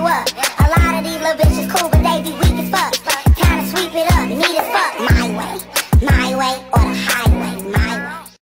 up. A lot of these little bitches cool, but they be weak as fuck. Time to sweep it up, neat as fuck. My way, or